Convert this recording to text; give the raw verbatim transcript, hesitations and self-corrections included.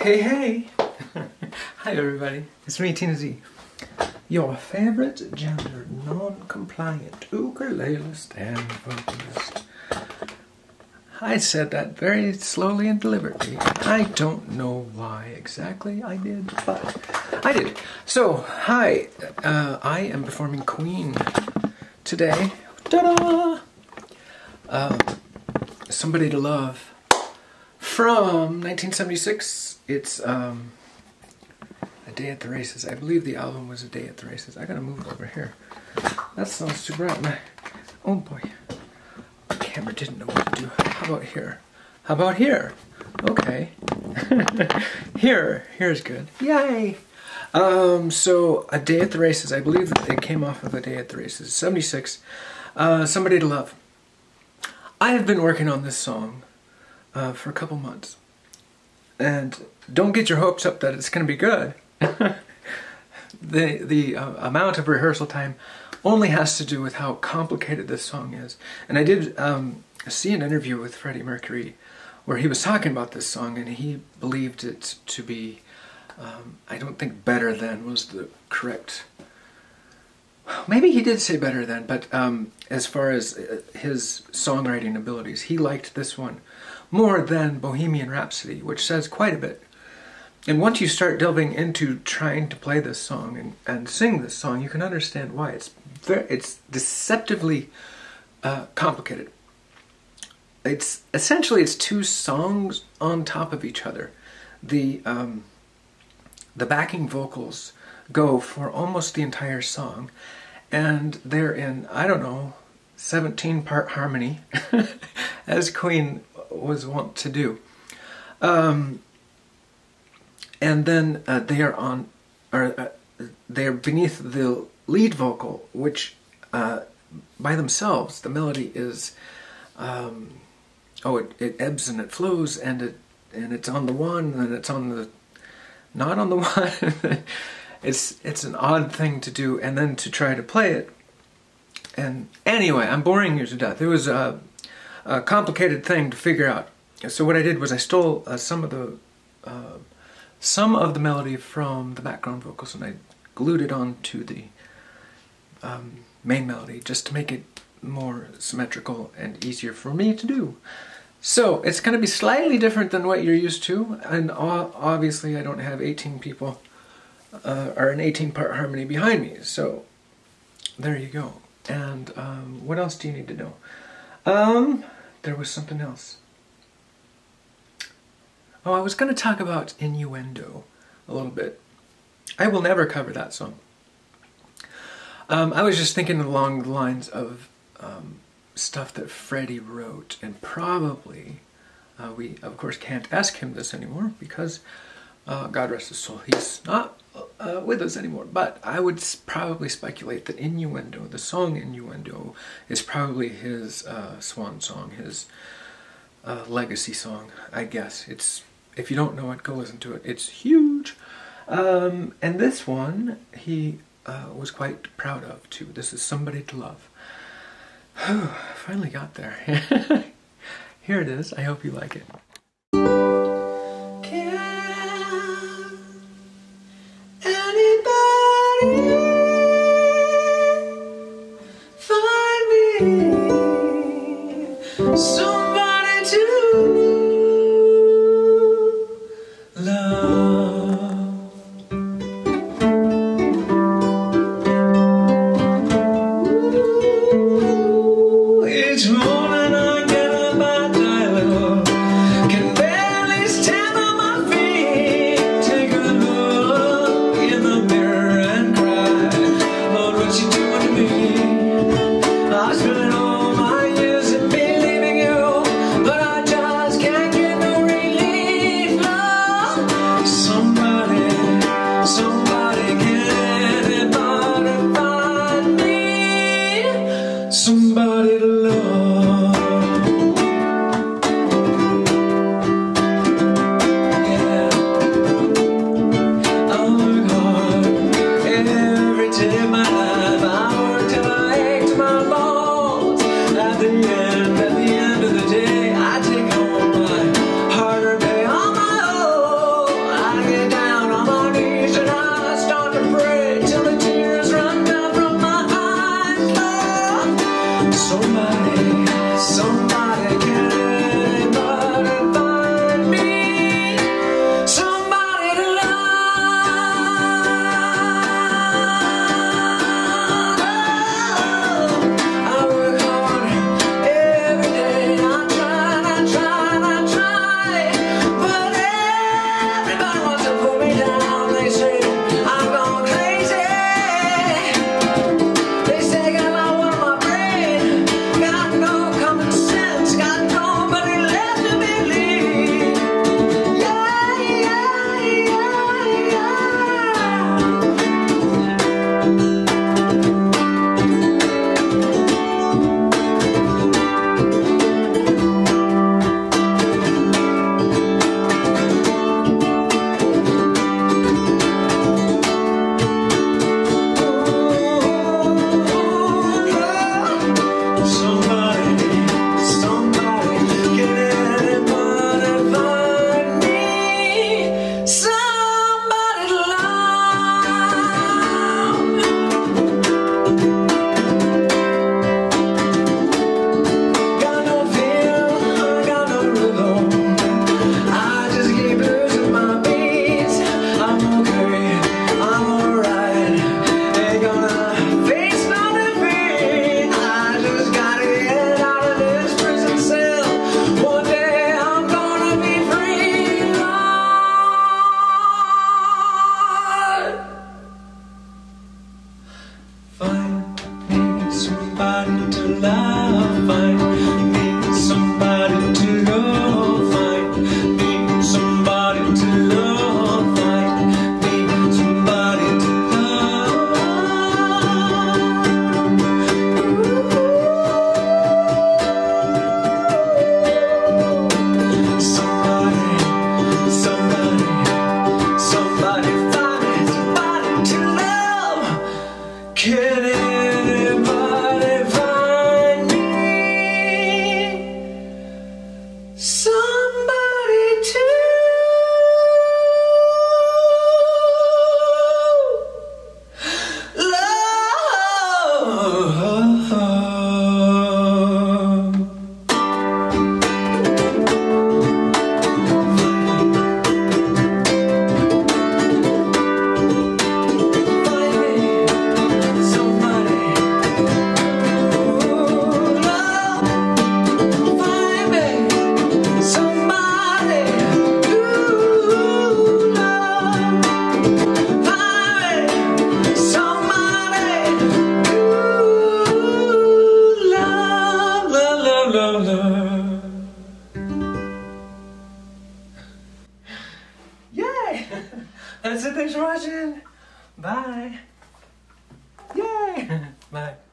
hey, hey! Hi everybody, it's me, Tina Z, your favorite gender non-compliant ukulelist and vocalist. I said that very slowly and deliberately. I don't know why exactly I did, but I did. So, hi, uh, I am performing Queen today. Ta-da! Uh, Somebody to Love from nineteen seventy-six. It's um, A Day at the Races. I believe the album was A Day at the Races. I gotta move it over here. That sounds too bright. My, oh boy. The camera didn't know what to do. How about here? How about here? Okay. Here. Here's good. Yay! Um, so, A Day at the Races. I believe that it came off of A Day at the Races. seventy-six. Uh, Somebody to Love. I have been working on this song uh, for a couple months. And don't get your hopes up that it's going to be good. the the uh, amount of rehearsal time only has to do with how complicated this song is. And I did um, see an interview with Freddie Mercury where he was talking about this song, and he believed it to be, um, I don't think better than was the correct... Maybe he did say better than, but um, as far as his songwriting abilities, he liked this one more than Bohemian Rhapsody, which says quite a bit. And once you start delving into trying to play this song and, and sing this song, you can understand why. It's very, it's deceptively uh, complicated. It's essentially it's two songs on top of each other. The um, the backing vocals go for almost the entire song, and they're in, I don't know, seventeen part harmony, as Queen was wont to do. Um, and then uh, they are on, or uh, they are beneath the lead vocal, which uh, by themselves, the melody is, um, oh, it, it ebbs and it flows, and it and it's on the one, and it's on the, not on the one. It's it's an odd thing to do, and then to try to play it. And anyway, I'm boring you to death. It was a, a complicated thing to figure out. So what I did was I stole uh, some of the uh, some of the melody from the background vocals, and I glued it onto the um, main melody just to make it more symmetrical and easier for me to do. So it's going to be slightly different than what you're used to, and obviously I don't have eighteen people. Uh, or an eighteen part harmony behind me, so there you go. And um, what else do you need to know? Um, there was something else. Oh, I was going to talk about innuendo a little bit. I will never cover that song. Um, I was just thinking along the lines of um, stuff that Freddie wrote, and probably uh, we, of course, can't ask him this anymore because uh, God rest his soul, he's not Uh, with us anymore, but I would probably speculate that Innuendo, the song Innuendo, is probably his uh, swan song, his uh, legacy song, I guess. It's, if you don't know it, go listen to it. It's huge. Um, and this one, he uh, was quite proud of, too. This is Somebody to Love. Finally got there. Here it is. I hope you like it. Somebody to love. Ooh, each morning I get up, I dial it up, can barely That's it. Thanks for watching. Bye. Yay. Bye.